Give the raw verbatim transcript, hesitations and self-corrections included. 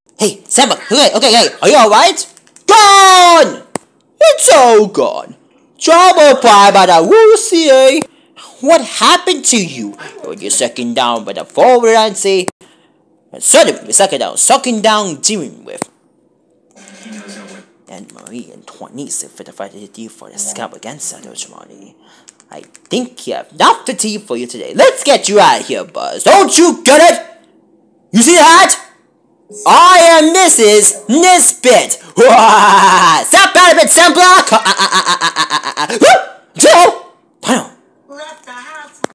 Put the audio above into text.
Hey, Samba, okay, okay, hey, are you alright? Gone! It's all gone. Trouble pie by the woozy, eh? What happened to you? You're sucking down by the forward and say, suddenly we suck it down, sucking down, dealing with. And Marie and twenties for the fidelity for the scalp against others, Money. I think you have enough fatigue for you today. Let's get you out of here, Buzz. Don't you get it? You see that? I am Missus Nisbet. Stop out of it, Semblock! Joe!